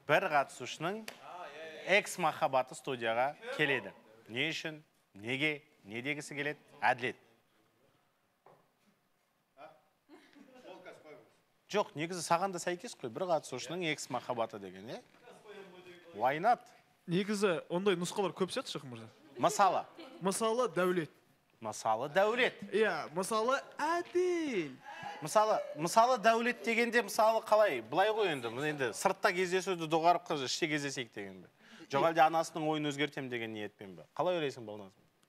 бір қатысушының экс махаббаты студияға келеді. Не үшін, неге, не дегісі келеді? Әділет. Жоқ, негізі саған да сәйкес қой, бір қатысушының экс махаббаты деген, е? Why not? Негізі ондай нұсқалар көп сияқты Шахмар мырза. Мысалы? Мысалы Дәулет. Мысалы Дәулет. Иә, мысалы Әділ. Мысалы Дәулет дегенде мысалы қалай? Былай ғой енді сыртта кездесуді доғарып қыз іште кездесейік деген бе? Жоқ әлде анасының ойын өзгертем деген ниетпен бе? Қалай ойлайсың Балназ?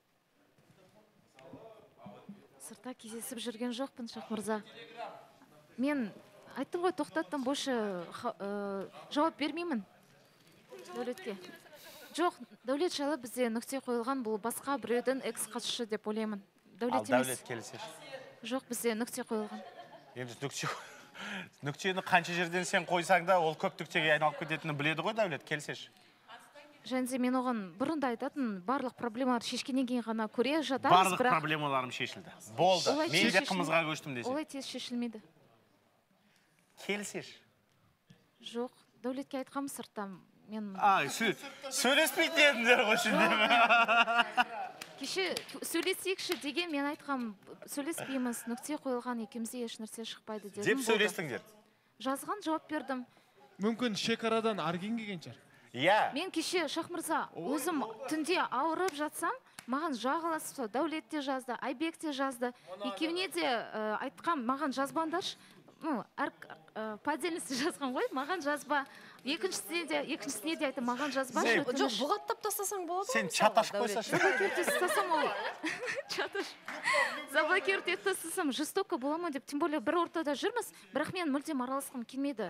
Сыртта кездесіп жүрген жоқпын Шахмар мырза. Мен айттым ғой, тоқтаттым, больше жауап бермеймін Дәулетке. Жоқ, Дәулет жайлы бізде нүкте қойылған, бұл басқа біреудің экс қатысушы деп ойлаймын. Дәулет емес. Ал Дәулет келісеш? Жоқ, бізде нүкте қойылған. Енді нүктені қанша жерден сен қойсаң да, ол көп нүктеге айналып кететінін біледі ғой Дәулет, келісеш? Және де мен оған бұрында айтатын, барлық проблемалар шешкеннен кейін ғана көре жатамыз, барлық проблемаларым шешілді. Болды, мен де қымызға көштім десе. Олай тез шешілмейді. Келісеш? Жоқ, Дәулетке айтқам сырттан. Сөйлеспейтін едіңдер ғой шүндемі. Кеше сөйлесейікші деген мен айтқам, сөйлеспейміз, нүкте қойылған, екеумізде еш нәрсе шықпайды дедім. Деп сөйлестіңдер? Жазған жауап бердім. Мүмкін шекарадан арген келген шығар. Иә. Мен кеше Шахмар мырза, өзім түнде ауырып жатсам, маған жағаласып, Дәулет те жазды, Айбек те жазды. Екеуіне де айтқам, маған жазбаңдаршы. По отдельности жазған ғой, маған жазба. Екіншісіне де айтты, маған жазбашы. Жоқ, бұғаттап тастасаң болады ғой. Сен чат ашып қойсашы. Заблокировать тастасам ол. Заблокировать тастасам жестоко бола ма деп, тем более бір ортада жүрміз, бірақ мен мүлдем араласқым келмеді.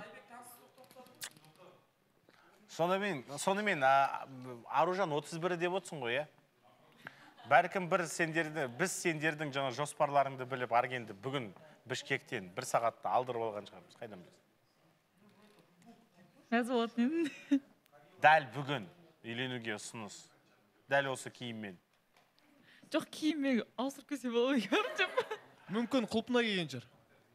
Сонымен Аружан 31 деп отырсың ғой, е? Бәлкім біз сендердің жаңа жоспарларыңды біліп, Аргенді бүгін Бішкектен бір сағатта алдырып алған шығармыз. Қайдан білесің? Мәз болатын едім. Дәл бүгін үйленуге ұсыныс. Дәл осы киіммен. Жоқ, киіммен ауысырып келсе болады екен. Мүмкін құлпына келген шығар.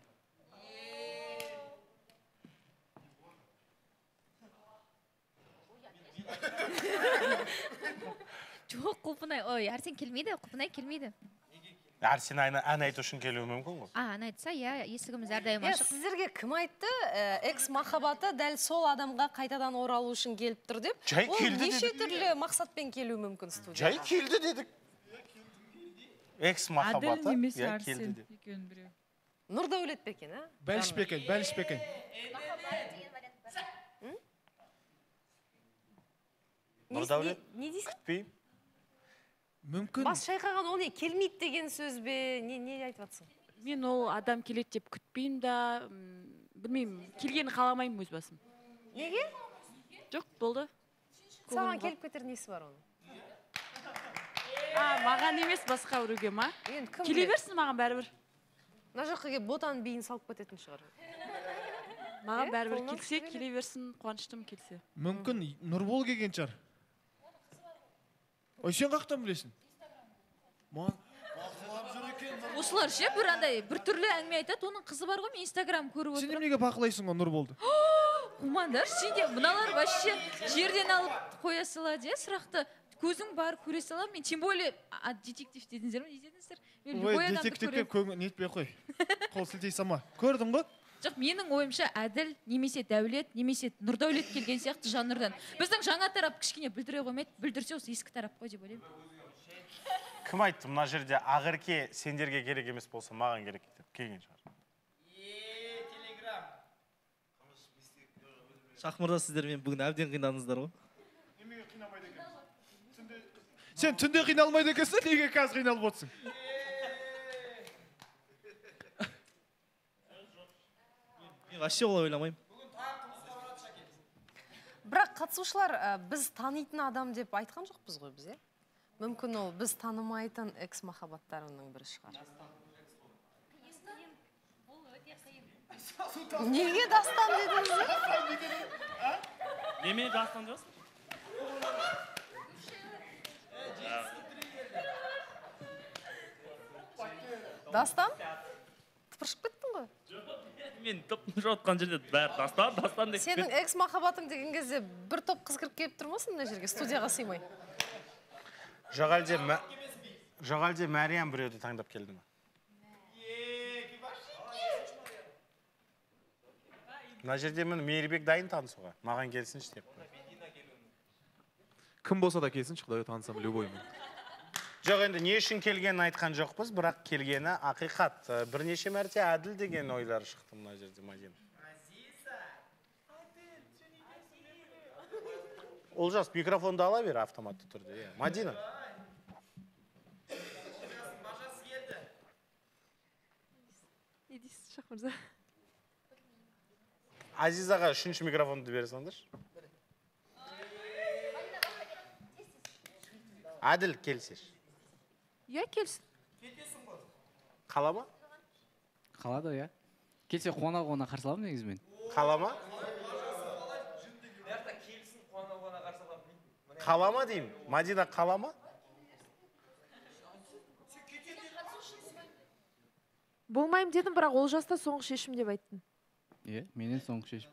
Жоқ, құлпынай, Арсен келмейді, құлпынай келмейді. Арсен ән айту үшін келуі мүмкін ғой? Ән айтса, есігіміз әрдайым ашық. Сіздерге кім айтты, экс махаббаты дәл сол адамға қайтадан оралу үшін келіп тұр деп? Жай келді дедік. Ол неше түрлі мақсатпен келуі мүмкін студияға? Жай келді дедік. Экс махаббаты. Әділ немесе Арсен екеуін біреу. Нұрдәулет пе екен, а? Бәліш пе екен. Нұрдәулет, не дейсің? күтпеймін. Мүмкін. Бас шайқаған ол не, келмейді деген сөз бе, не айтып атсың? Мен ол адам келеді деп күтпеймін да, білмеймін, келгені қаламаймын өз басым. Неге? Жоқ, болды. Саған келіп кетер несі бар оның? Маған емес, басқа біреуге ма? Келе берсін маған бәрібір. Мына жаққа келіп ботаның биін салып кететін шығар. Маған бәрібір келсе, келе берсін, қуаныштым келсе. Мүмкін Нұрбол келген шығар. Ой, сен қақтан білесің? Осылар ше, бір түрлі әңгіме айтады, оның қызы бар ғой, мен Инстаграм көріп отырмын. Сен неге бақылайсың ғой Нұрболды? Құмандар, сенде мыналар вообще жерден алып қоя салады, сұрақты көзің бар, көре салам. Мен тем более детектив дедіңіздер ме, не дедіңіздер? Ой, детективке көңіл нетпей қой. Қол сілтей сама. Көрдің ғой? Жоқ, менің ойымша Әділ, немесе Дәулет, немесе Нұрдәулет келген сияқты жанрдан. Біздің жаңа тарап кішкене білдіре қоймайды, білдірсе осы ескі тарап қой деп ойлаймын. Кім айтты, мына жерде Ақерке сендерге керек емес болса, маған керек деп келген шығар. Телеграм. Шахмарда сіздермен бүгін әбден қинадыңыздар ғой. Неге қинамайды екенсің? Сен түнде қиналмайды екенсің, неге қазір қиналып отырсың? Мен вообще олай ойламаймын. Бірақ қатысушылар біз танитын адам деп айтқан жоқпыз ғой біз, мүмкін ол біз танымайтын экс махаббаттарының бірі шығар. Неге дастан дедіңіз? Неме дастан дейсің? Дастан? Тыпыршып кеттің ғой? Мен топтың жатқан жерде бәрі дастан деп. Сенің экс махаббатың деген кезде бір топ қыз кіріп келіп тұрмасын мына жерге, студияға сыймай. жоқ әлде Мәриям біреуді таңдап келді ме? Мына жерде міне Мейірбек дайын танысуға. Маған келсінші деп. Кім болса да келсін, Құдай танысам любоймен. Жоқ, енді не үшін келгенін айтқан жоқпыз, бірақ келгені ақиқат. Бірнеше мәрте әділ деген ойлар шықты мына жерде Мадина. Олжас, микрофонды ала бер автоматты түрде. Мадина. Азизаға үшінші микрофонды бере салыңдаршы. Әділ келсеш. Иә, келсін. Қалама? Қалады, иә. Келсе қуана-қуана қарсы аламын негізімен. Қалама? Қалама деймін. Мадина қалама? Болмайым дедім, бірақ ол жаста соңғы шешім деп айттың. Иә, менен соңғы шешім.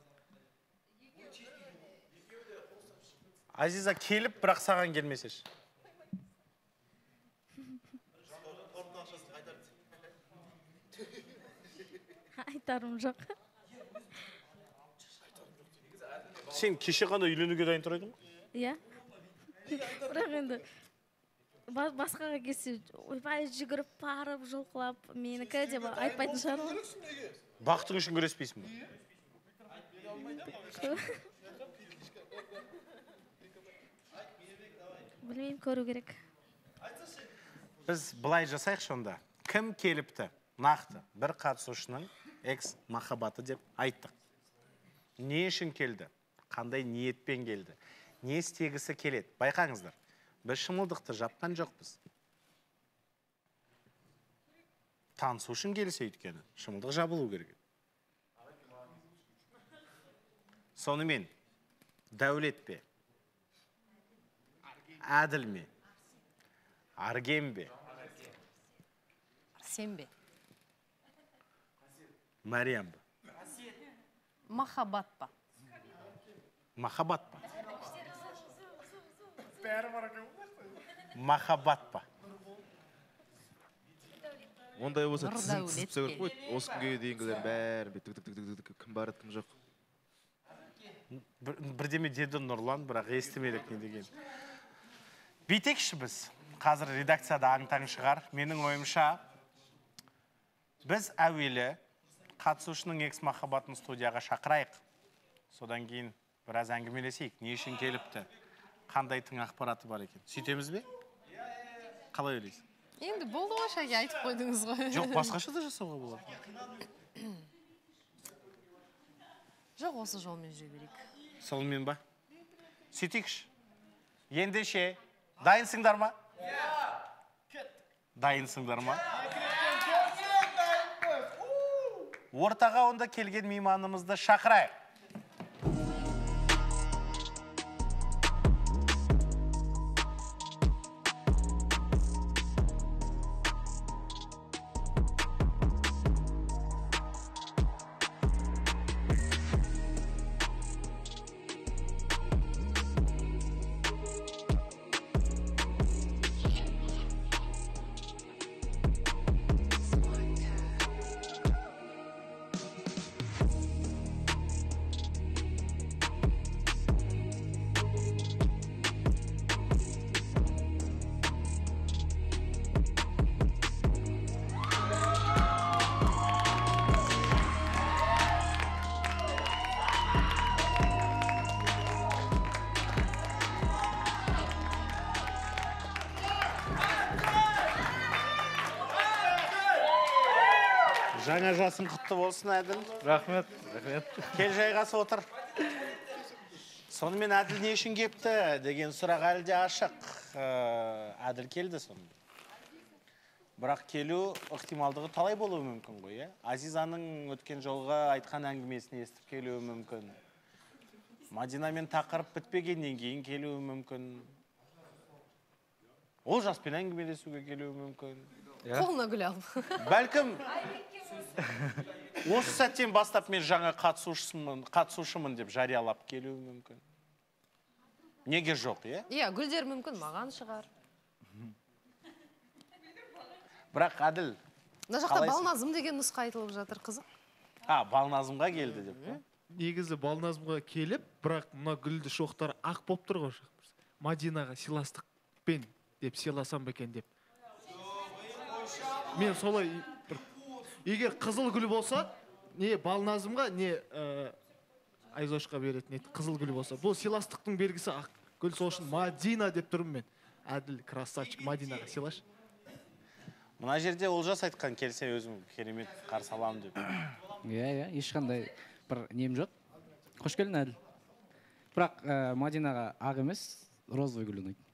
Азиза келіп, бірақ саған келмесеш. Айтарым жоқ. Сен кеше қандай үйленуге дайын тұр едің? Иә. Бірақ енді басқаға келсе, ойбай жүгіріп, барып, жұлқылап, менікі деп айтпайтын шығар ғой. Бақытың үшін күреспейсің бе? Білмеймін, көру керек. Біз былай жасайықшы онда. Кім келіпті? Нақты бір қатысушының экс махаббаты деп айттық. Не үшін келді? Қандай ниетпен келді? Не істегісі келеді? Байқаңыздар. Біз шымылдықты жапқан жоқпыз. Танысу үшін келсе өйткені. Шымылдық жабылу керек. Сонымен, дәулет пе? Әділ ме? Арген бе? Сен бе? Мәриям ба? Махаббат па? Махаббат па? Махаббат па? Ондай болса тізім Дәулет тізіп пе? керек қой. Осы күнге дейінгілер бәрі тік кім бар еді, кім жоқ. Бірдеме деді Нұрлан, бірақ естімедік не деген. Бүйтекші біз. Қазір редакцияда аң-таң шығар. Менің ойымша, біз әуелі қатысушының экс махаббатын студияға шақырайық. Содан кейін біраз әңгімелесейік. Не үшін келіпті? Қандай тың ақпараты бар екен? Сөйтеміз бе? Қалай ойлайсың? Енді болды ғой, шәке, айтып қойдыңыз ғой. Жоқ, басқаша да жасауға болады. Жоқ, осы жолмен жүре берейік. Солмен ба? Сөйтейікші. Ендеше, дайынсыңдар ма? Дайынсыңдар ма? Ортаға онда келген мейманымызды шақырайық. Жаңа жасың құтты болсын, Әділ. Рахмет. Кел жайғасып отыр. Сонымен Әділ не үшін кепті деген сұрақ әлі де ашық. Әділ келді сонымен. Бірақ келу ықтималдығы талай болуы мүмкін ғой, е? Азизаның өткен жолға айтқан әңгімесін естіп келуі мүмкін. Мадинамен тақырып бітпегеннен кейін келуі мүмкін. Ол жаспен әңгімелесуге келуі мүмкін. Қолына гүл алып. Бәлкім осы сәттен бастап мен жаңа қатысушымын деп жариялап келуі мүмкін. Неге жоқ, е? Иә, гүлдер мүмкін, маған шығар. Бірақ Әділ, мына жақта балназым деген нұсқа айтылып жатыр, қызық. Балназымға келді деп. Негізі балназымға келіп, бірақ мына гүлді шоқтары ақ боп тұр ғой. Мадинаға сыйластықпен деп сыйласам ба екен деп. Мен солай егер қызыл гүл болса, не балназымға, не Айзошқа беретін еді, қызыл гүл болса. Бұл сыйластықтың белгісі ақ гүл, сол үшін Мадина деп тұрмын мен. Әділ, красавчик, Мадинаға сыйлашы. Мына жерде Олжас айтқан келсе өзім керемет қарсы аламын деп. Иә, ешқандай бір нем жоқ. Қош келдің, Әділ. Бірақ Мадинаға ақ емес, розовый гүл ұнайды.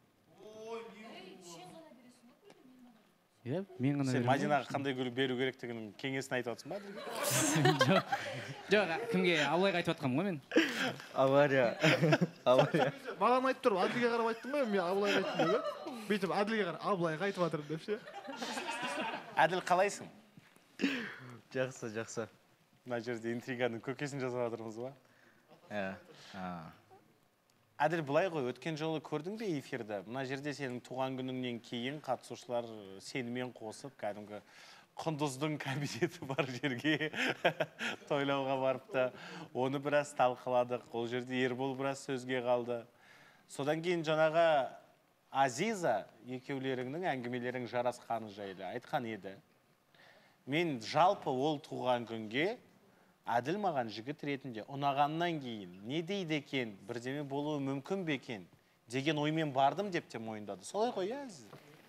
Иә, мен ғана Сен Мадинаға қандай гүл беру керектігінің кеңесін айтып отырсың ба? Жоқ, кімге Абылайға айтып жатқанмын ғой мен. Авария. Маған айтып тұрып, Әділге қарап айттым ғой, мен Абылайға айттым ғой. Бүйтіп Әділге қарап, Абылайға айтып жатырмын деп ше. Әділ, қалайсың? Жақсы. Мына жерде интриганың көкесін жазып жатырмыз ба? Иә. Әділ, былай ғой, өткен жолы көрдің бе эфирді? Мына жерде сенің туған күніңнен кейін қатысушылар сенімен қосып, кәдімгі құндыздың кабинеті бар жерге тойлауға барыпты. Оны біраз талқыладық. Ол жерде Ербол біраз сөзге қалды. Содан кейін жаңағы Азиза екеулеріңнің әңгімелерің жарасқаны жайлы айтқан еді. Мен жалпы ол туған күнге Әділ маған жігіт ретінде ұнағаннан кейін не дейді екен, бірдеме болуы мүмкін бе екен деген оймен бардым деп те мойындады. Солай ғой, Әзіз?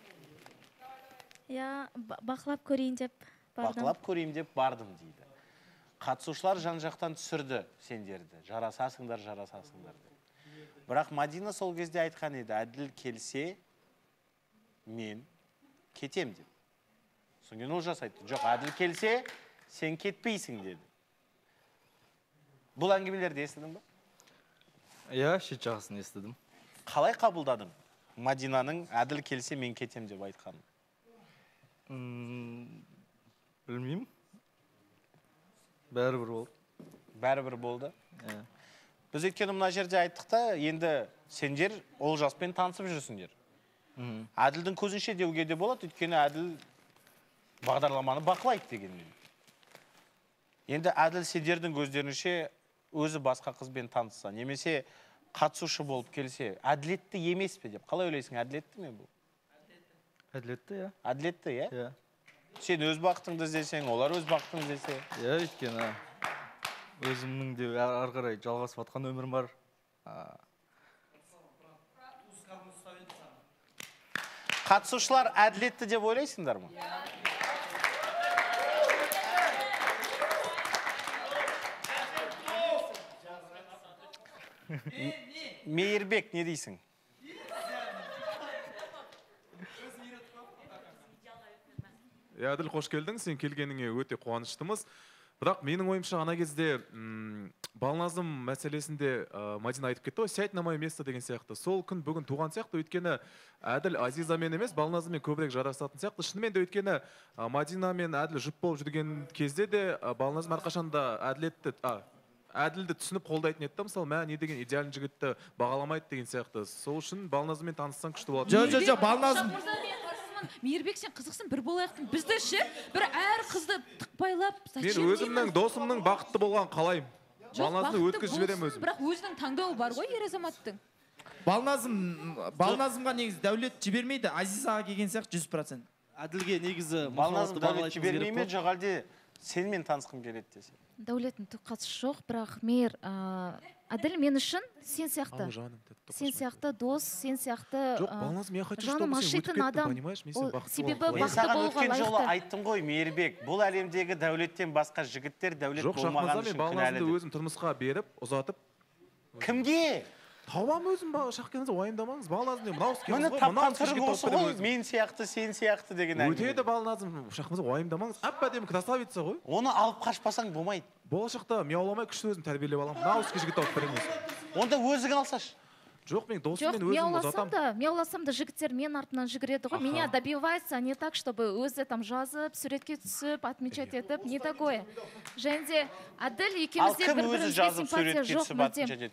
Иә, бақылап көрейін деп бардым. Бақылап көрейін деп бардым дейді. Қатысушылар жан-жақтан түсірді сендерді. Жарасасыңдар деп. Бірақ Мадина сол кезде айтқан еді, Әділ келсе, мен кетем деп. Соңген Олжас айтты, жоқ, Әділ келсе, сен кетпейсің деді. Бұл әңгімелерді естідің ба? Иә, шет жағысын естідім. Қалай қабылдадың Мадинаның Әділ келсе мен кетем деп айтқанын? Білмеймін. Бәрібір болды. Біз өйткені мына жерде айттық та, енді сендер Олжаспен танысып жүрсіңдер. Әділдің көзінше деуге де болады, өйткені Әділ бағдарламаны бақылайды дегенмен. Енді Әділ сендердің көздерінше өзі басқа қызбен танысса, немесе қатысушы болып келсе, әділетті емес пе деп. Қалай ойлайсың, әділетті ме бұл? Әділетті, иә. Әділетті, иә? Иә. Сен өз бақытыңды іздесең, олар өз бақытыңды іздесе. Иә, өйткені өзімнің де ары қарай жалғасып жатқан өмірім бар. Қатысушылар әділетті деп ойлайсыңдар ма? Мейірбек, не дейсің? Әділ, қош келдің. Сен келгеніңе өте қуаныштымыз. Бірақ менің ойымша ана кезде балназым мәселесінде Мадина айтып кетті ғой, сядь на мое место деген сияқты. Сол күн бүгін туған сияқты, өйткені Әділ Азизамен емес, балназыммен көбірек жарасатын сияқты. Шынымен де өйткені Мадина мен Әділ жұп болып жүрген кезде де балназым әрқашанда Әділді түсініп қолдайтын еді. Мысалы, мә не деген идеалын жігітті бағаламайды деген сияқты. Сол үшін балназыммен таныссаң күшті болады. Жоқ, балназым. Мейірбек, сен қызықсың, бір болайықтың. Бізді ше, бір әр қызды тықпайлап, мен өзімнің досымның бақытты болған қалайым. Балназымды өткізіп жіберем өзім. Бірақ өзінің таңдауы бар ғой ер азаматтың. Балназымға негізі дәулет жібермейді, Азизаға келген сияқты 100%. Әділге негізі балназым дәулет жібермей ме, жоқ әлде сенімен танысқым келеді десе? Дәулеттің түк қатысы жоқ, бірақ мейір Әділ мен үшін сен сияқты дос, сен сияқты жаным ашитын адам. Себебі бақытты болуға лайықты. Жолы лайықты. айттым ғой, Мейірбек, бұл әлемдегі дәулеттен басқа жігіттер дәулет болмаған үшін күнәлі. Балназымды өзім тұрмысқа беріп, ұзатып. Кімге? Табам өзім шаққаныңызды уайымдамаңыз. Балназым мені тапқан түрі осы ғой, мен сияқты, сен сияқты деген әңгіме. Өтеді балназым, шаққаныңызды уайымдамаңыз. Әп-әдемі красавица ғой. Оны алып қашпасаң болмайды. Болашақта мияуламай күшті өзім тәрбиелеп аламын. Науске жігіт алып береміз. Онда өзің алсаш. Жоқ, мен досым Жоқ, мен өзім ұзатамын. мияуласам да жігіттер мен артынан жүгіреді ғой. Меня добивается не так, чтобы өзі там жазып, суретке түсіп, отмечать етіп, не такое. Және де Әділ екеумізде бір-бірімізге симпатия жоқ мүлдем.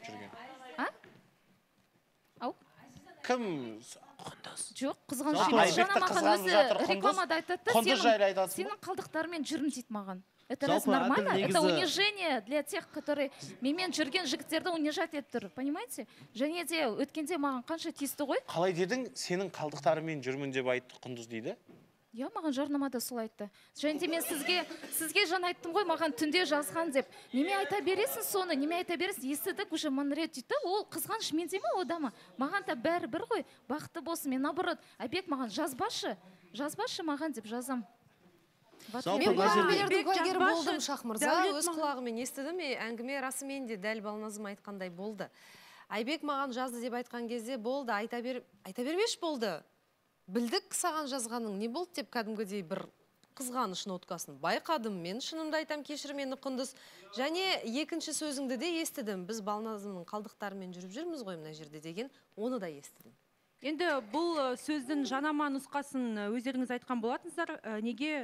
Ау? Кім? Жоқ, қызғаныш емес. Жаңа маған өзі рекламада айтады да, сенің қалдықтарымен жүрмін дейді маған. Это раз нормально? Это унижение для тех, которые менімен жүрген жігіттерді унижать етіп тұр. Понимаете? Және де өткенде маған қанша тиісті ғой? Қалай дедің, сенің қалдықтарымен жүрмін деп айтты Құндыз дейді? Я, маған жарнамада сол айтты. Және де мен сізге жаңа айттым ғой, маған түнде жазған деп. Неме айта бересің соны, неме айта бересің? Естідік уже мың рет дейді. Ол қызғаныш менде ме ода ма? Маған да бәрі бір ғой, бақытты болсын. Мен наоборот, Айбек маған жазбашы маған деп жазам. Мен бұл әңгімелердің куәгері болдым, Шахмырза. Өз құлағымен естідім, әңгіме расымен де дәл Балназым айтқандай болды. Айбек маған жазды деп айтқан кезде болды, айта бермеш болды. Білдік саған жазғаның не болды деп кәдімгідей бір қызғаныш ноткасын байқадым. Мен шынымды айтам, кешір мені Құндыз. Және екінші сөзіңді де естідім. Біз Балназымның қалдықтарымен жүріп жүрміз ғой мына жерде деген, оны да естідім. Енді бұл сөздің жанама нұсқасын өздеріңіз айтқан болатынсыздар. Неге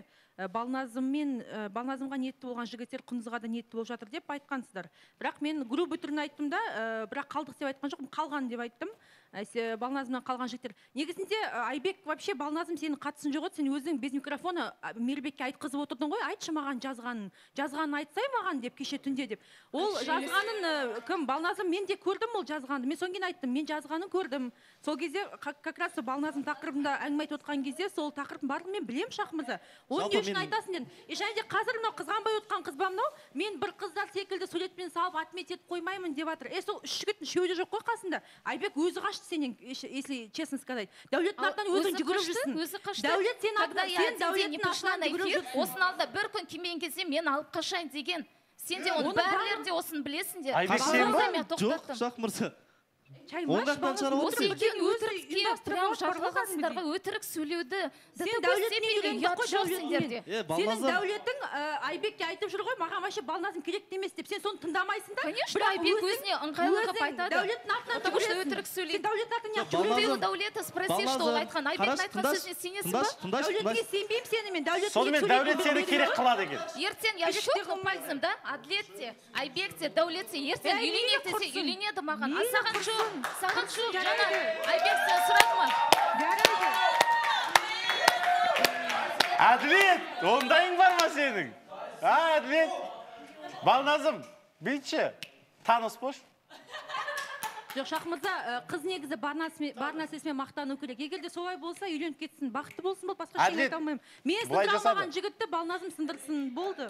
Балназымға ниетті болған жігіттер Құндызға да ниетті болып жатыр деп айтқансыздар. Бірақ мен грубый түрін айттым да, бірақ қалдық деп айтқан жоқпын, қалған деп айттым. Балназымнан қалған жігіттер. Негізінде Айбек вообще Балназым сенің қатысын жоқ, сен өзің без микрофона Мейірбекке айтқызып отырдың ғой, айтшы маған жазғанын айтсай маған деп кеше түнде деп. Ол жазғанын кім? Балназым, мен де көрдім ол жазғанды. Мен соңген айттым, мен жазғанын көрдім. Сол кезде как раз Балназым тақырыбында әңгіме айтып отқан кезде сол тақырыптың барлығын мен білем, Шахмырза. Оны не үшін айтасың дедім. Және де қазір мынау қызғанбай отқан қыз ба мынау? Мен бір қыздар секілді суретпен салып отмет етіп қоймаймын деп жатыр. Сол үш жігіттің үшеуі де жоқ қой қасында. Айбек өзі қашты сенен, если честно сказать. Дәулеттің артынан өзің жүгіріп жүрсің. Өзі қашты. Дәулет сен дәулеттің артынан жүгіріп жүрсің. Осының алдында бір күн келмеген кезде мен алып қашайын деген. Сен де оны бәрілер де осыны білесіңдер. Айбек сен ба? Жоқ, Шахмырза. Осы екен өтірікке прям жарғылғансыңдарға өтірік сөйлеуді. Сен Дәулеттің Айбекке айтып жүр ғой, маған вообще Балназым керек емес деп. Сен соны тыңдамайсың да? Конечно, Айбек өзіне ыңғайлы қып айтады. Дәулеттің артынан жүгіресің. Өтірік сөйлейді. Сен Дәулеттің артынан жүгіресің. Дәулетті спроси, что ол айтқан. Айбектің айтқан сөзіне сенесің ба? Дәулетке сенбеймін сені мен. Сонымен Дәулет сені керек қылады екен. Ертең я щелкну пальцем, да? Әділетте, Айбекте, Дәулетте ертең үйленеді десе үйленеді маған. А саған жоқ. Саған жоқ, жаңа Айбек сен сұрады ма? Әділет, ондайың бар ма сенің? Әділет, Балназым, бүйтші, таныс бош. Жоқ, Шахмырза, қыз негізі бар нәрсесімен мақтану керек. Егер де солай болса, үйленіп кетсін, бақытты болсын бол, басқа шен айта алмаймын. Мен сындыра алмаған жігітті Балназым сындырсын, болды.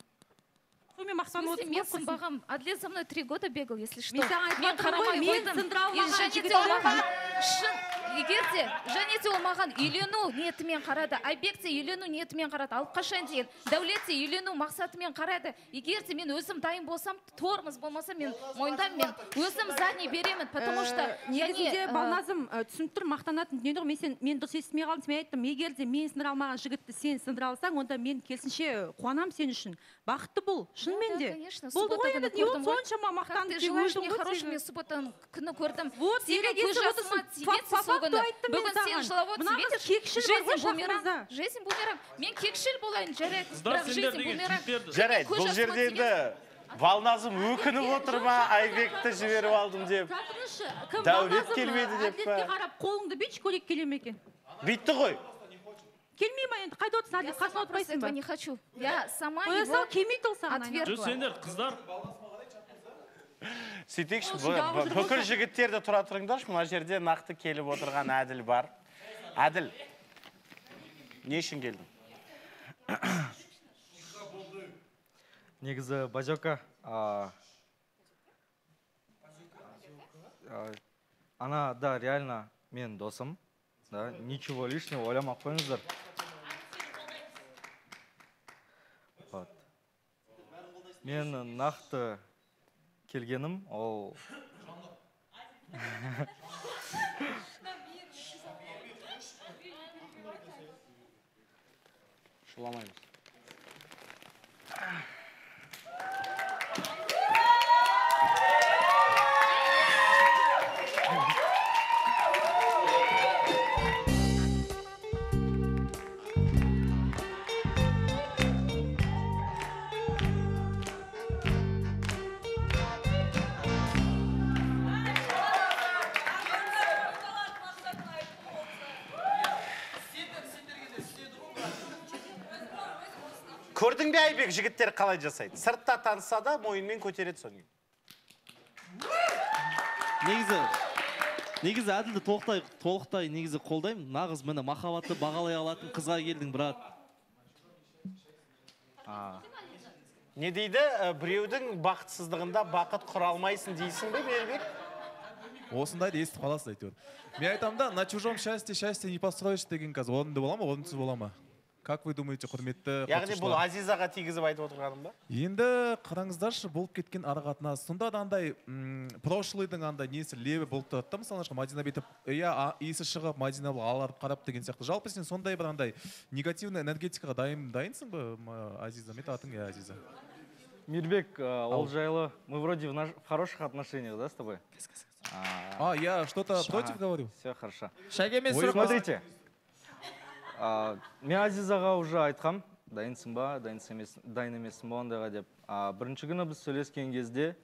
Мен сынбағам. Әділет за мной 3 года бегал, если что. Мен қарамай қойдым. Егерде, және де ол маған үйлену ниетімен қарады. Айбекте үйлену ниетімен қарады. Алып қашан деген. Дәулетте үйлену мақсатымен қарады. Егерде мен өзім дайын болсам, тормыз болмаса мен мойындам, мен өзім задний беремін, потому что негізінде Балназым түсініп тұр, мақтанатын дүние жоқ. Мен дұрыс естімей қалдым, мен айттым, егерде мен сындыра алмаған жігітті сен сындыра алсаң, онда мен келсінше қуанам сен үшін. Бақытты бол, шынымен де. Болды ғой, енді не болды соншама мақтанды. Ты желаешь мне хорошего, мен субботаның күні көрдім. Вот, бүгін сен жылауот светишь, жизнь бумеранг. Мен кекшіл болайын, жарайды, бірақ жизнь бумеранг. Жарайды, бұл жерде енді Балназым өкініп отыр ма, Айбекті жіберіп алдым деп. Дәулет келмеді деп па. Әділетке қарап, қолыңды бүйші, көрек келе ме екен? Бүйтті ғой. Келмей ма енді, қайда отырсың, Әділет, қасына отырмайсың ба? Не хочу. Я сама его отвергла. Жүз сендер, қыздар. Сөйтекші, бүкіл жігіттерді тұра тұрыңдаршы, мұна жерде нақты келіп отырған Әділ бар. Әділ, не үшін келдің? Негізі, Бажока, она, да, реально, мен досым, да, ничего лишнего ойламақ қойыңыздар. Мен нақты келгенім, ол... Шыламаймыз. Көрдің бе Айбек жігіттер қалай жасайды? Сыртта танысса да мойынмен көтереді соны. Негізі әділді толықтай негізі қолдаймын. Нағыз мені махаббатты бағалай алатын қызға келдің, брат. Не дейді? Біреудің бақытсыздығында бақыт құра алмайсың дейсің бе, Айбек? Осындайды естіп қаласыз әйтеуір. Мен айтамын да, на чужом счастье не построишь деген қазір орынды бола ма, орынсыз бола ма? Как вы думаете, құрметті Яғни бұл Азизаға тигізіп айтып отырғаным ба? Енді қараңыздаршы, болып кеткен ара-қатынас. Сонда да андай прошлыйдың андай несі лебі болып тұрады да, мысалы Мадина бетіп, иісі шығып, Мадина бұл аларып қарап деген сияқты. Жалпы сен сондай бір андай негативный энергетикаға дайынсың ба, Азиза? Мен атың Азиза. Мирбек, ол жайлы, мы вроде в хороших отношениях, да, с тобой? Я что-то против говорю? Все хорошо. Смотрите. Мен Азизаға уже айтқам, дайынсың ба, дайын емессің ба ондайға деп. Бірінші күні біз сөйлескен кезде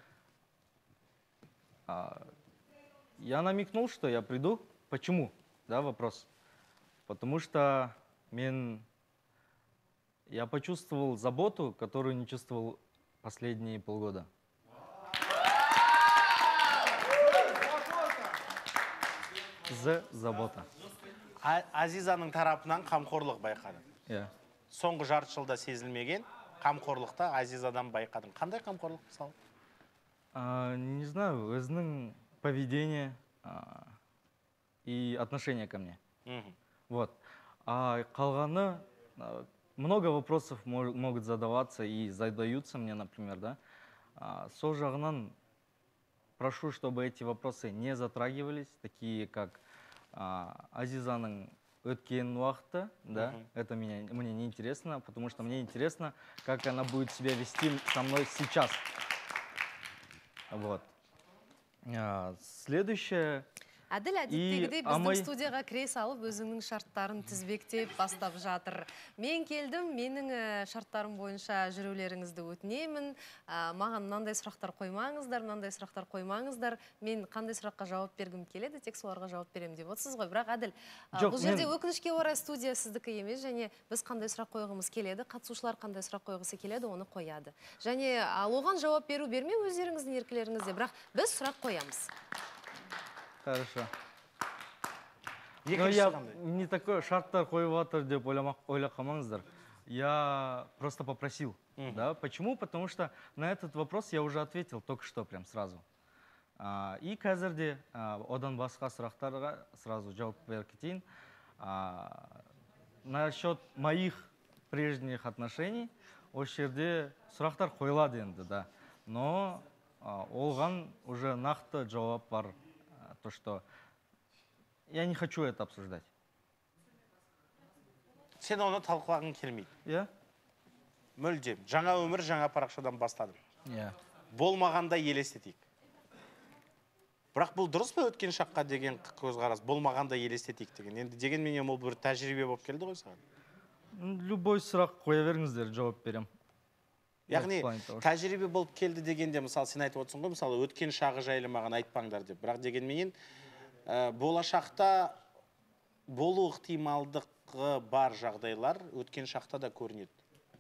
я намекнул, что я приду. Почему? Да, вопрос. Потому что я почувствовал заботу, которую не чувствовал последние полгода. Забота. Азизаның тарапынан қамқорлық байқадым. Соңғы жарты жылда сезілмеген қамқорлықта Азизадан байқадым. Қандай қамқорлық мысалы? Не знаю, өзінің поведение и отношение ко мне. Вот. А қалғаны, много вопросов могут задаваться и задаются мне, например, да. Сол жағынан прошу, чтобы эти вопросы не затрагивались, такие как Азизаның өткен уақыты, да, это мне не интересно, потому что мне интересно, как она будет себя вести со мной сейчас. Вот. Следующее. Әділ әдеттегідей біздің студияға кіре салып, өзіңнің шарттарын тізбектеп бастап жатыр. Мен келдім, менің шарттарым бойынша жүрулеріңізді өтінемін. Маған мынандай сұрақтар қоймаңыздар, Мен қандай сұраққа жауап бергім келеді, тек соларға жауап беремін деп отырсыз ғой. Бірақ Әділ, бұл жерде өкінішке орай студия сіздікі емес, және біз қандай сұрақ қойғымыз келеді, қатысушылар қандай сұрақ қойғысы келеді, оны қояды. Және оған жауап бермей өздеріңіздің еркілеріңізде, бірақ біз сұрақ қоямыз. Хорошо. Но я не такой шарттар қойып жатыр деп ойлап қалмаңыздар. Я просто попросил. Да? Почему? Потому что на этот вопрос я уже ответил только что, прям сразу. И қазірде одан басқа сұрақтарға сразу жауап беріп кетейін. Насчет моих прежних отношений, осы жерде сұрақтар қойылады енді, да. Но олған уже нақты жауап бар. То, что я не хочу это обсуждать. Сен оны талқылағың келмейді. Мүлдем. Жаңа өмір, жаңа парақшадан бастадым. Болмағанда елестетейік. Бірақ бұл дұрыс па өткен шаққа деген көзқарас? Болмағанда елестетейік деген. Енді дегенменен ол бір тәжірибе болып келді ғой саған? Любой сұрақ қоя беріңіздер, жауап берем. Яғни тәжірибе болып келді дегенде, мысалы сен айтып отырсың ғой, мысалы өткен шағы жайлы маған айтпаңдар деп. Бірақ дегенменен болашақта болу ықтималдығы бар жағдайлар өткен шақта да көрінеді.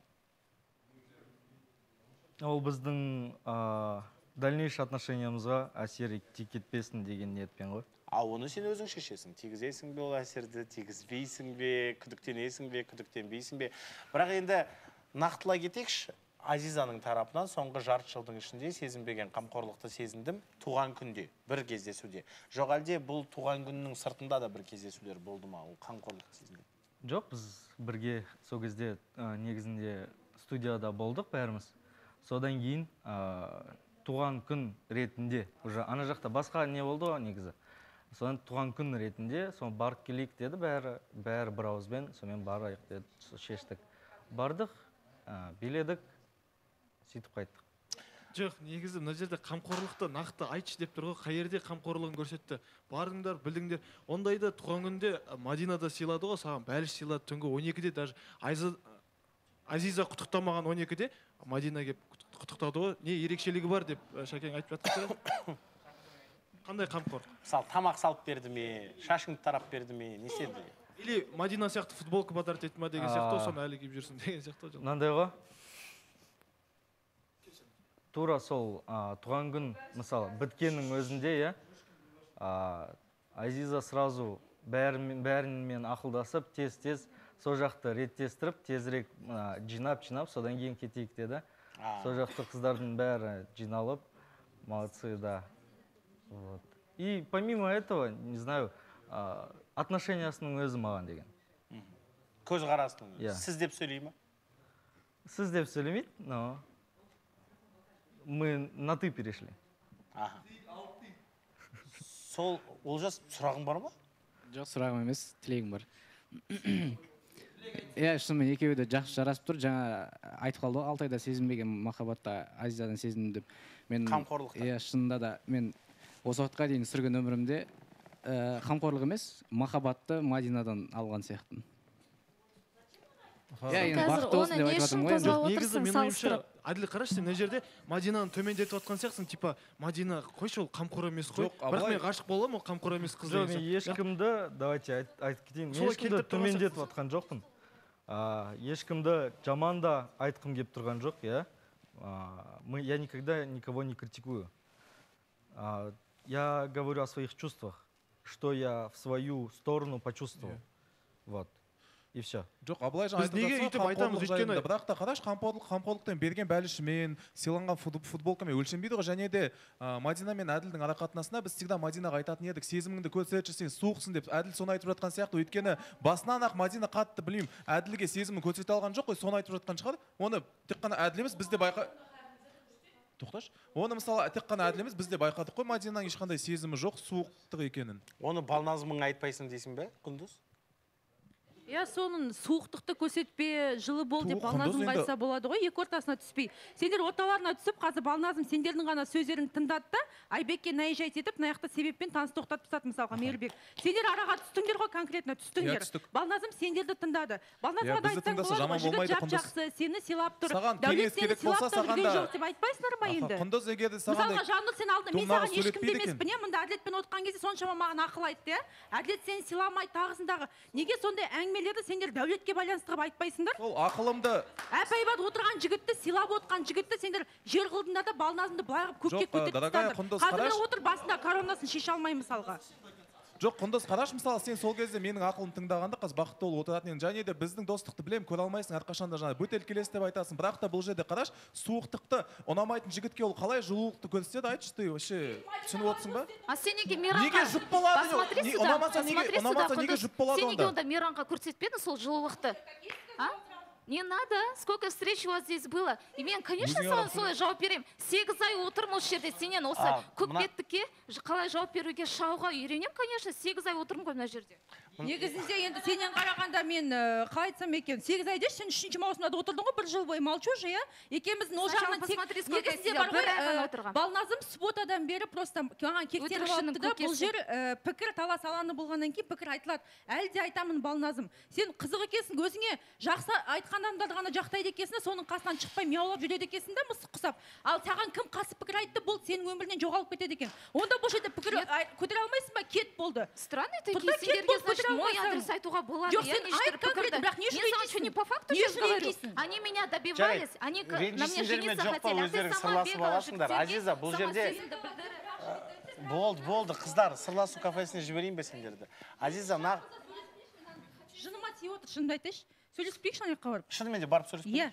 Ол біздің дальнейший отношениямызға әсер кетпесін деген ниетпен ғой. Оны сен өзің шешесің. Тигізесің бе ол әсерді, тигізбейсің бе, күдіктенесің бе, күдіктенбейсің бе. Бірақ енді нақтылай кетейікші. Азизаның тарапынан соңғы жарты жылдың ішінде сезінбеген қамқорлықты сезіндім туған күнде, бір кездесуде. Жоқ әлде бұл туған күннің сыртында да бір кездесулер болды ма, ол қамқорлық сезінген? Жоқ, біз бірге сол кезде негізінде студияда болдық бәріміз. Содан кейін туған күн ретінде, уже ана жақта басқа не болды ғой негізі. Содан туған күн ретінде, соны барып келейік деді бәрі бір ауызбен, сонымен барайық деді, шештік. Бардық, биледік, сөйтіп қайттық. Жоқ, негізі мына жерде қамқорлықты нақты айтшы деп тұр ғой, қай жерде қамқорлығын көрсетті. Барыңдар, білдіңдер. Ондайды туған күнде Мадинада сыйлады ғой, саған бәліш сыйлады, түнгі 12-де даже Азиза құттықтамаған 12-де Мадина келіп құттықтады ғой. Не ерекшелігі бар деп Шәкең айтып жатыр. Қандай қамқор? Мысалы, тамақ салып берді ме, шашыңды тарап берді ме, не істеді? или Мадина сияқты футболка подарить етті ма деген сияқты, соны әлі киіп жүрсің деген сияқты. Мынандай ғой. Тура сол туған күн, мысалы, біткеннің өзінде, Азиза сразу бәрімен ақылдасып, тез-тез сол жақты реттестіріп, тезірек жинап, содан кейін кетейік деді. Сол жақты қыздардың бәрі жиналып, молодцы, да. И помимо этого, не знаю, отношениясының өзі маған деген. Көз қарасының өзі. Сіз деп сөйлей ма? Сіз деп сөйлемейді, но мы на «ты» перешли. Сол, Олжас, сұрағың бар ма? Жоқ, сұрағым емес, тілегім бар. Шынымен екеуі де жақсы жарасып тұр. Жаңа айтып қалды ғой, Алтайда сезінбеген махаббатта Азизадан сезіндім деп. Қамқорлықта. Шынында да мен осы уақытқа дейін сүрген өмірімде қамқорлық емес, махаббатты Мадинадан алған сияқтымын. Негізі мен ойымша, Әділ, қарашы, сен мына жерде Мадинаны төмендетіп отқан сияқтысың, типа Мадина қойшы, ол қамқор емес қой. Бірақ мен ғашық боламын, ол қамқор емес қыз деген. Жоқ, мен ешкімді, давайте айтып кетейін, ешкімді төмендетіп отқан жоқпын. Ешкімді жаман да айтқым келіп тұрған жоқ, я никогда никого не критикую. Я говорю о своих чувствах, что я в свою сторону почувствовал. Вот. И все. Жоқ, абылай жаңа айтып жатса, бірақ та қараш, қамқорлықтан берген бәлішімен, сыйланған футболкамен өлшенбейді ғой. Және де Мадина мен Әділдің арақатынасына біз всегда Мадинаға айтатын едік, сезіміңді көрсетші, сен суықсың деп. Әділ соны айтып жатқан сияқты. Өйткені басынан ақ Мадина қатты білмеймін, Әділге сезімін көрсете алған жоқ қой, соны айтып жатқан шығар. Оны тек қана Әділ емес, біз де тоқташ. Оны мысалы тек қана Әділ емес, біз де байқадық қой, Мадинаның ешқандай сезімі жоқ, суықтық екенін. Оны Балназымың айтпайсың дейсің бе, Құндыз? Я соның суықтықты көрсетпе, жылы бол деп Балназым айтса болады ғой, екі ортасына түспей. Сендер орталарына түсіп, қазір Балназым сендердің ғана сөздерін тыңдады да, Айбекке нәйжайт етіп, мынаяқта себеппен таныс тоқтатып тастады, мысалға, Мейірбек. Сендер араға түстіңдер ғой, конкретно түстіңдер. Балназым сендерді тыңдады. Балназымға да айтсаң болады ғой, жігіт жап-жақсы, сені сыйлап тұр. Дәулет сені сыйлап тұр, жүрген жоқ деп айтпайсыңдар ма енді? Мысалға, Жандос, сен алдың, мен саған ешкім демеспін, мында Әділетпен отқан кезде соншама маған ақыл айтты, Әділет сені сыйламайды тағысындағы. Неге сондай әңгімелерді сендер Дәулетке байланыстырып айтпайсыңдар? Ол ақылымды. Әп-әйбат отырған жігітті, сыйлап отқан жігітті сендер жер қылдыңдар да Балназымды былайғып көкке көтеріп тастадыңдар. Қазір отыр басында коронасын шеше алмай мысалға. Жоқ, Құндыз, қараш, мысалы, сен сол кезде менің ақылым тыңдағанда қыз бақытты болып отыратын. Және де біздің достықты білем, көре алмайсың, әрқашанда жаңа бөтел келесі деп айтасың. Бірақ та бұл жерде қараш, суықтықты ұнамайтын жігітке ол қалай жылулықты көрсетеді, айтшы, ты вообще түсініп отырсың ба? А сен неге Мейранға? Неге жұп болады? Ұнамаса неге жұп болады онда? Сен неге онда Мейранға көрсетпедің сол жылулықты? Не надо, сколько встреч у вас здесь было. И мен, конечно, солай жауап берем. 8 ай отырмын осы жерде сенен осы көкбеттікке қалай жауап беруге шауға үйренем, конечно, 8 ай отырмын ғой мына жерде. Негізінде енді сенен қарағанда мен қалай айтсам екен, 8 айда сен 3-ші маусымда отырдың ғой, 1 жыл бойы молчу же, я? Екеуміздің ол жағынан негізінде бар ғой, Балназым субботадан бері просто маған кектеніп алыпты да, бұл жер пікір талас алаңы болғаннан кейін пікір айтылады. Әлі де айтамын, Балназым, сен қызық екенсің, өзіңе жақсы айтқан адамдарды ғана жақтайды екенсің, соның қасынан шықпай мяулап жүреді екенсің да, мысық құсап. Ал саған кім қасы пікір айтты, бұл сенің өмірінен жоғалып кетеді екен. Онда бұл жерде пікір көтере алмайсың ба? Кет болды. Странный такие сендерге, мой адрес айтуға болады. Жоқ, сен айт конкретно, бірақ не үшін что не по факту сейчас говорю. Они меня добивались, они на мне жениться хотели. Өздерің сырласып аласыңдар. Азиза, бұл жерде болды, қыздар, сырласу кафесіне жіберейін бе сендерді? Азиза, жыныма тиіп отыр, шынымды айтайыншы. Сөйлеспейікші аяққа барып? Шынымен де барып сөйлеспейік?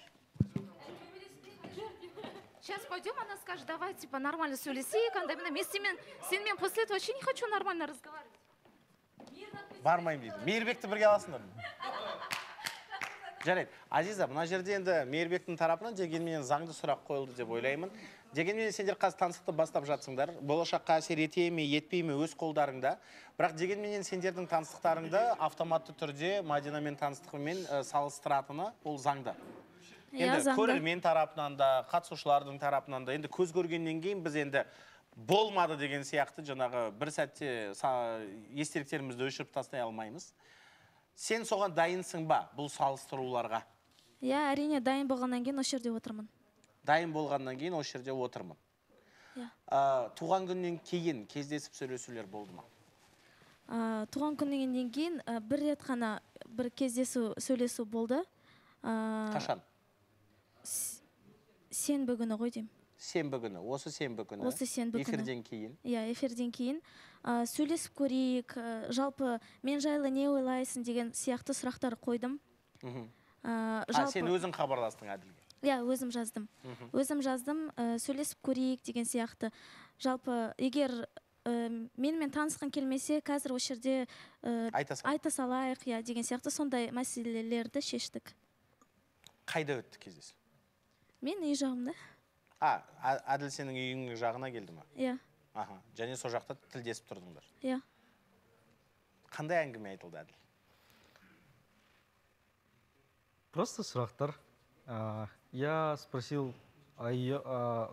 Сейчас пойдем, она скажет, давай, типа, нормально сөйлесейік, мен сенімен после этого вообще не хочу нормально разговаривать. Бармайым дейді. Мейірбекті бірге аласыңдар. Жарайды. Азиза, мына жерде енді Мейірбектің тарапынан дегенмен заңды сұрақ қойылды деп ойлаймын. Дегенмен сендер қазір таныстықты бастап жатсыңдар. Болашаққа әсер ете ме, етпей ме өз қолдарыңда. Бірақ дегенмен сендердің таныстықтарыңды автоматты түрде Мадинамен таныстығымен салыстыратыны ол заңды. Енді көрермен тарапынан да, қатысушылардың тарапынан да, енді көз көргеннен кейін біз енді болмады деген сияқты жаңағы бір сәтте естеліктерімізді өшіріп тастай алмаймыз. Сен соған дайынсың ба бұл салыстыруларға? Иә, әрине дайын болғаннан кейін осы жерде отырмын. Дайын болғаннан кейін осы жерде отырмын. Туған күннен кейін кездесіп сөйлесулер болды ма? туған күнінен кейін бір рет қана бір кездесу сөйлесу болды. Қашан? Сенбі күні ғой деймін. Сенбі күні, осы сенбі күні. Осы сенбі күні. Эфирден кейін. Иә, эфирден кейін. Сөйлесіп көрейік, жалпы мен жайлы не ойлайсың деген сияқты сұрақтар қойдым. Сен өзің хабарластың Әділге? Иә, өзім жаздым. Өзім жаздым, сөйлесіп көрейік деген сияқты. Жалпы, егер менімен танысқан келмесе, қазір осы жерде айта салайық деген сияқты сондай мәселелерді шештік. Қайда өтті кездесу? Мен үй жағымда. Әділ сенің үйің жағына келді ма? Иә. Және сол жақта тілдесіп тұрдыңдар? Иә. Қандай әңгіме айтылды Әділ? Просто сұрақтар. Я спросил о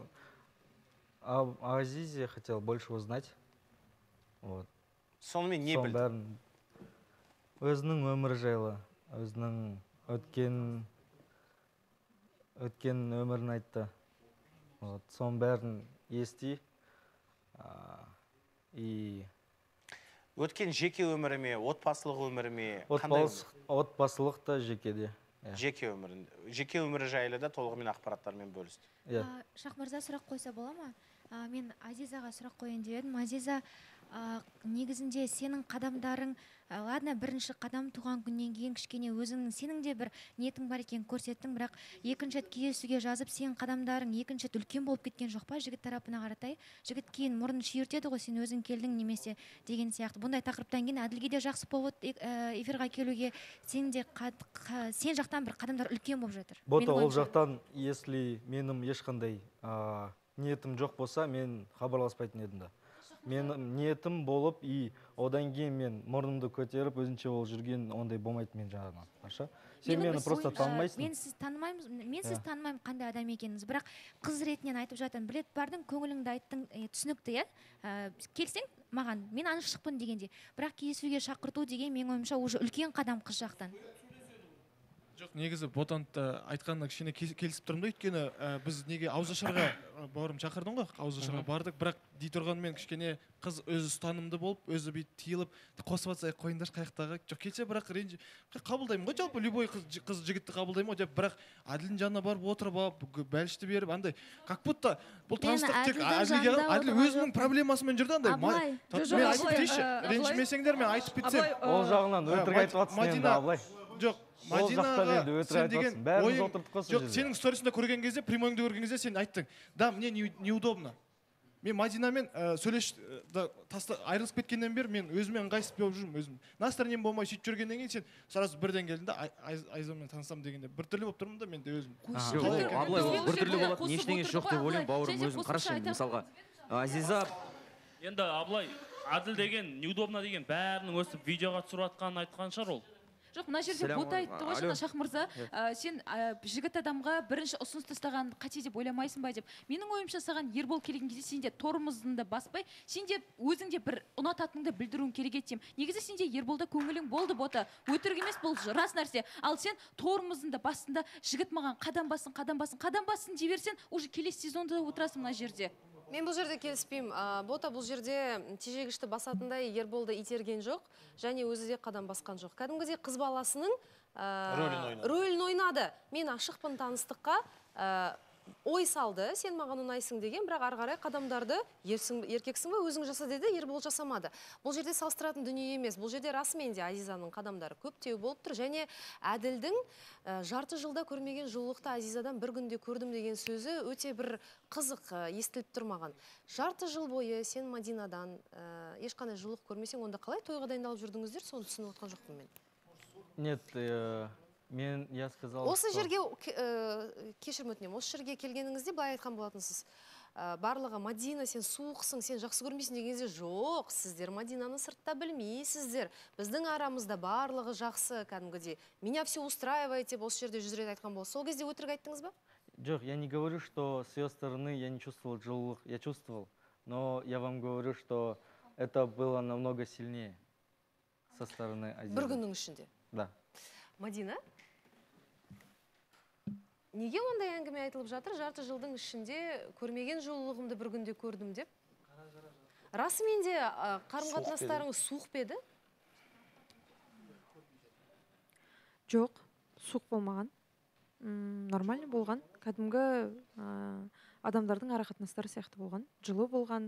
Азизе, хотел больше узнать. Сонымен не білді? Өзінің өмірі жайлы, өзінің өткен өмірін айтты. Соның бәрін ести. Өткен жеке өмірі ме, отбасылық өмірі ме? Отбасылық та жеке де. Жеке өмірі жайлы да толығымен ақпараттармен бөлісті. Шах мырза, сұрақ қойса бола ма? Мен Азизаға сұрақ қойын деп едім. Азиза, негізінде сенің қадамдарың, ладно, бірінші қадам туған күннен кейін кішкене өзіңнің сенің де бір ниетің бар екен көрсеттің, бірақ екінші рет кездесуге жазып сенің қадамдарың екінші рет үлкен болып кеткен жоқ па жігіт тарапына қаратай? Жігіт кейін мұрнын шүйіртеді ғой, сен өзің келдің немесе деген сияқты. Бұндай тақырыптан кейін Әділге де жақсы повод эфирға келуге, сен жақтан бір қадамдар үлкен болып жатыр. Ол жақтан, если менің ешқандай ниетім жоқ болса, мен хабарласпайтын едім да. Мен ниетім болып, одан кейін мен мұрнымды көтеріп, өзінше ол жүрген ондай болмайды мен жағынан. Сен мені просто танымайсың. Мен сіз танымаймын қандай адам екеніңіз, бірақ қыз ретінен айтып жатырмын. Білет бардың, көңіліңді айттың, түсінікті, келсең маған, мен анышықпын дегенде. Бірақ кездесуге шақырту деген мен ойымша уже үлкен қадам қыз жақтан. Жоқ, негізі Ботантты айтқанына кішкене келісіп тұрмын да, өйткені біз неге ауызашарға бауырым шақырдың ғой, ауызашарға бардық, бірақ дей тұрғанмен кішкене қыз өзі ұстанымды болып, өзі бейт тиылып, қосып атсай қойыңдаш қаяқтағы. Жоқ, келсе бірақ ренжі қабылдаймын ғой, жалпы любой қыз жігітті қабылдаймын ғой, бірақ Әділдің жанына барып отырып, бәлішті беріп, андай, как будто бұл таныстық тек Әділ өзінің проблемасымен жүрді андай. Мен айтып кетейінші, ренжімесеңдер мен айтып кетсем. Ол жағынан өтірік айтып жатсың енді, Абылай. Жоқ, Мадинаға сен деген ойың, жоқ, сенің сторисында көрген кезде, прямойыңды көрген кезде сен айттың, да, мне неудобно. Мен Мадинамен айырылысып кеткеннен бері мен өзіме ыңғайсыз болып жүрмін, өзім. Настроением болмай сөйтіп жүргеннен кейін сен сразу бірден келдің да, Айзамен танысам дегенде біртүрлі болып тұрмын да мен де өзім. Біртүрлі болады, ештеңе жоқ деп ойлаймын, бауырым өзім. Қарашы, мысалға, Азиза. Енді Абылай, Әділ деген, неудобно деген бәрінің өсіп видеоға түсіріп жатқанын айтқан шығар ол. Жоқ, мына жерде бота айтты ғой жаңа Шах мырза, сен жігіт адамға бірінші ұсыныс тастаған қате деп ойламайсың ба деп. Менің ойымша саған ербол келген кезде сен де тормызыңды баспай, сен де өзің де бір ұнататыныңды білдіруің керек еді деймін. Негізі сен де ерболда көңілің болды бота. Өтірік емес, бұл рас нәрсе. Ал сен тормызыңды басында жігіт маған қадам бассын дей берсең, уже келесі сезонда отырасың мына жерде. Мен бұл жерде келіспеймін. Бота бұл жерде тежегішті басатындай Ерболды итерген жоқ, және өзі де қадам басқан жоқ. Кәдімгідей қыз баласының рөлін ойнады. Мен ашықпын таныстыққа, ой салды, сен маған ұнайсың деген, бірақ ары қарай қадамдарды еркексің ба өзің жаса деді, Ербол жасамады. Бұл жерде салыстыратын дүние емес. Бұл жерде расымен де Азизаның қадамдары көптеу болып тұр, және Әділдің жарты жылда көрмеген жылулықты Азизадан бір күнде көрдім деген сөзі өте бір қызық естіліп тұрмаған. Жарты жыл бойы сен Мадинадан ешқандай жылулық көрмесең, онда қалай тойға дайындалып жүрдіңіздер, соны түсініп отқан жоқпын мен. Нет, я сказал, осы жерге кешірім өтінемін, осы жерге келгеніңізде былай айтқан болатынсыз. Барлығы Мадина, сен суықсың, сен жақсы көрмейсің дегенде, жоқ, сіздер Мадинаны сыртта білмейсіздер. Біздің арамызда барлығы жақсы, кәдімгідей. Меня все устраивает деп осы жерде жүз рет айтқан болды. Сол кезде өтірік айттыңыз ба? Жоқ, я не говорю, что с ее стороны я не чувствовал жылулық, я чувствовал, но я вам говорю, что это было намного сильнее со стороны Азизы. Бір күннің ішінде? Да. Мадина? Неге ондай әңгіме айтылып жатыр? Жарты жылдың ішінде көрмеген жылулығымды бір күнде көрдім деп? Расымен де қарым-қатынастарыңыз суық па еді? Жоқ, суық болмаған. Нормально болған. Кәдімгі адамдардың арақатынастары сияқты болған. Жылы болған.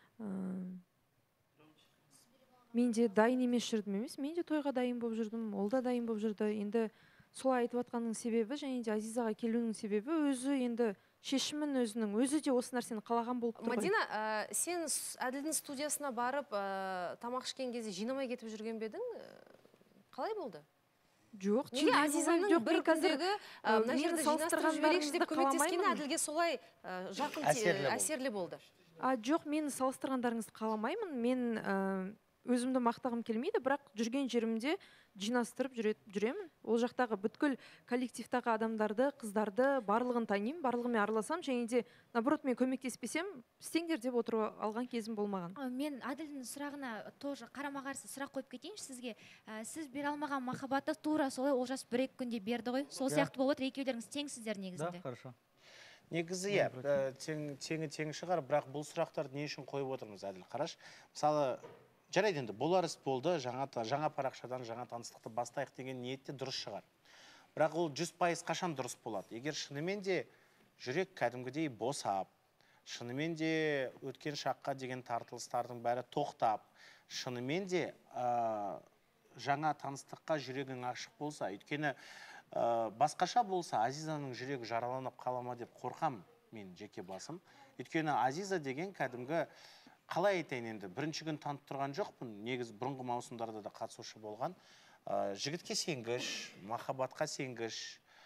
Мен де дайын емес жүрдім емес. Мен де тойға дайын болып жүрдім. Ол да дайын болып жүрді. Енді солай айтып атқанның себебі, және де Азизаға келуінің себебі өзі енді шешімін өзінің, өзі де осы нәрсені қалаған болып тұр ғой. Мадина, сен Әділдің студиясына барып, тамақ ішкен кезде жинамай кетіп жүрген бе едің? Қалай болды? Жоқ, неге Азизаның бір күндегі мына жерді жинастырып жіберейікші деп көмектескені Әділге солай жақын әсерлі болды? Жоқ, мені салыстырғандарыңызды қаламаймын. Мен өзімді мақтағым келмейді, бірақ жүрген жерімде жинастырып жүремін. Ол жақтағы бүткіл коллективтағы адамдарды, қыздарды барлығын танимын, барлығымен араласам, және де наоборот мен көмектеспесем, істеңдер деп отырып алған кезім болмаған. Мен Әділдің сұрағына тоже қарама-қарсы сұрақ қойып кетейінші сізге. Сіз бере алмаған махаббатты тура солай Олжас 1-2 күнде берді ғой. Сол сияқты болып отыр, екеулеріңіз теңсіздер негізінде. Да, хорошо. Негізі тең шығар, бірақ бұл сұрақтарды не үшін қойып отырмыз, Әділ? Қараш, мысалы, жарайды енді, бұл арыс болды, жаңа парақшадан жаңа таныстықты бастайық деген ниетте дұрыс шығар. Бірақ ол 100% қашан дұрыс болады? Егер шынымен де жүрек кәдімгідей босап, шынымен де өткен шаққа деген тартылыстардың бәрі тоқтап, шынымен де жаңа таныстыққа жүрегің ашық болса, өйткені басқаша болса, Азизаның жүрегі жараланып қалама деп қорқам мен жеке басым. Өйткені Азиза деген кәдімгі қалай айтайын енді, бірінші күн танып тұрған жоқпын, негіз бұрынғы маусымдарда да қатысушы болған. Жігітке сенгіш, махаббатқа сенгіш,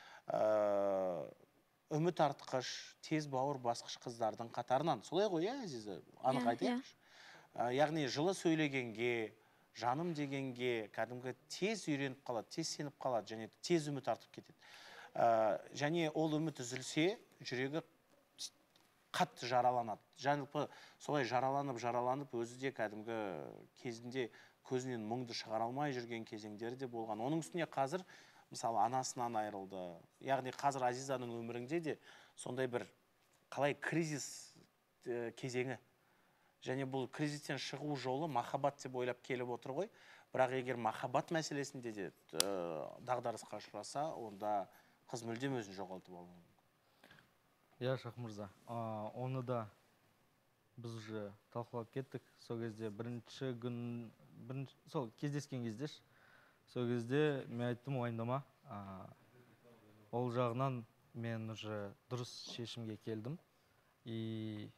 үміт артқыш, тез бауыр басқыш қыздардың қатарынан. Солай ғой, Азиза, анық айтайықшы. Яғни жылы сөйлегенге, жаным дегенге кәдімгі тез үйреніп қалады, тез сеніп қалады, және тез үміт артып кетеді. Және ол үміт үзілсе, жүрегі қатты жараланады. Жалпы солай жараланып, өзі де кәдімгі кезінде көзінен мұңды шығара алмай жүрген кезеңдері де болған. Оның үстіне қазір, мысалы, анасынан айырылды. Яғни қазір Азизаның өмірінде де сондай бір қалай кризис кезеңі. Және бұл кризистен шығу жолы махаббат деп ойлап келіп отыр ғой. Бірақ егер махаббат мәселесінде де дағдарысқа ұшыраса, онда қыз мүлдем өзін жоғалтып алуы. Я, Шах мырза, оны да біз уже талқылап кеттік. Сол кезде бірінші күн, сол кездескен кездеш, сол кезде мен айттым уайымдама. Ол жағынан мен уже дұрыс шешімге келдім. И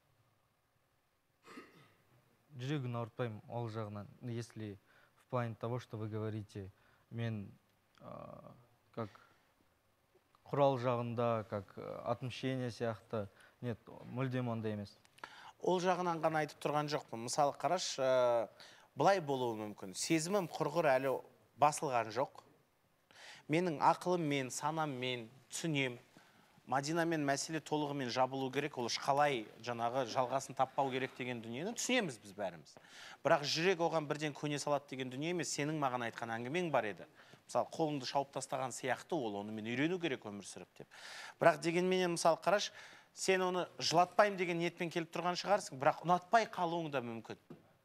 жүрегін ауыртпаймын ол жағынан. Если в плане того, что вы говорите, мен как құрал жағында, как отмщение сияқты, нет, мүлдем ондай емес. Ол жағынан ғана айтып тұрған жоқпын. Мысалы, қараш, былай болуы мүмкін. Сезімім құрғыр әлі басылған жоқ. Менің ақылыммен, санаммен, түсінем. Мадинамен мәселе толығымен жабылу керек, ол қалай жаңағы жалғасын таппау керек деген дүниені түсінеміз біз бәріміз. Бірақ жүрек оған бірден көне салады деген дүние емес, сенің маған айтқан әңгімең бар еді. Мысалы, қолыңды шауып тастаған сияқты, ол оны мен үйрену керек өмір сүріп деп. Бірақ дегенменен, мысалы, қараш, сен оны жылатпайым деген ниетпен келіп тұрған шығарсың, бірақ ұнатпай қалуың да мүмкін.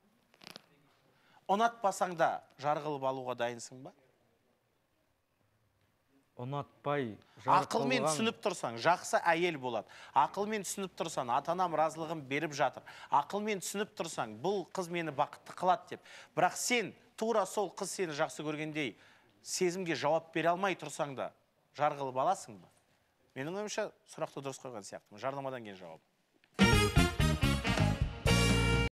Ұнатпасаң да жарғылып алуға дайынсың ба? Ұнатпай, ақылмен түсініп тұрсаң, жақсы әйел болады. Ақылмен түсініп тұрсаң, атанам разылығын беріп жатыр. Ақылмен түсініп тұрсаң, бұл қыз мені бақытты қылады деп. Бірақ сен тура сол қыз сені жақсы көргендей сезімге жауап бере алмай тұрсаң да жарғылып аласың ба? Менің ойымша сұрақты дұрыс қойған сияқтымын. Жарнамадан кейін жауап.